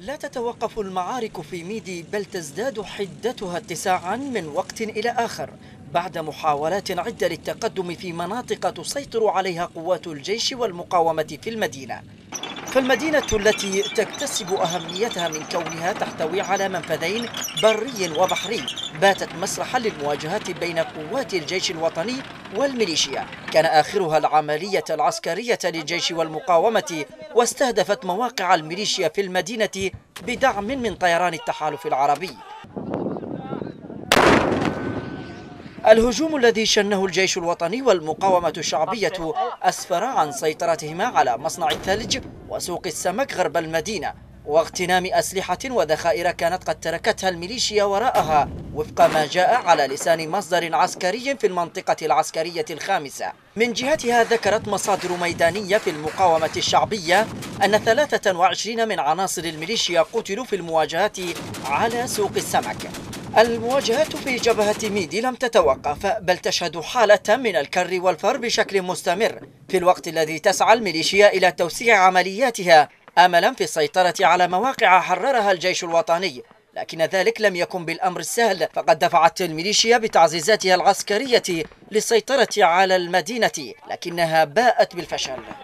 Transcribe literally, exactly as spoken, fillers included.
لا تتوقف المعارك في ميدي بل تزداد حدتها اتساعا من وقت إلى آخر بعد محاولات عدة للتقدم في مناطق تسيطر عليها قوات الجيش والمقاومة في المدينة. فالمدينة التي تكتسب أهميتها من كونها تحتوي على منفذين بري وبحري باتت مسرحا للمواجهات بين قوات الجيش الوطني والميليشيا، كان آخرها العملية العسكرية للجيش والمقاومة، واستهدفت مواقع الميليشيا في المدينة بدعم من طيران التحالف العربي. الهجوم الذي شنه الجيش الوطني والمقاومة الشعبية أسفر عن سيطرتهما على مصنع الثلج وسوق السمك غرب المدينة، واغتنام أسلحة وذخائر كانت قد تركتها الميليشيا وراءها، وفق ما جاء على لسان مصدر عسكري في المنطقة العسكرية الخامسة. من جهتها ذكرت مصادر ميدانية في المقاومة الشعبية أن ثلاثة وعشرين من عناصر الميليشيا قتلوا في المواجهات على سوق السمك. المواجهات في جبهة ميدي لم تتوقف بل تشهد حالة من الكر والفر بشكل مستمر، في الوقت الذي تسعى الميليشيا إلى توسيع عملياتها أملا في السيطرة على مواقع حررها الجيش الوطني، لكن ذلك لم يكن بالأمر السهل، فقد دفعت الميليشيا بتعزيزاتها العسكرية للسيطرة على المدينة لكنها باءت بالفشل.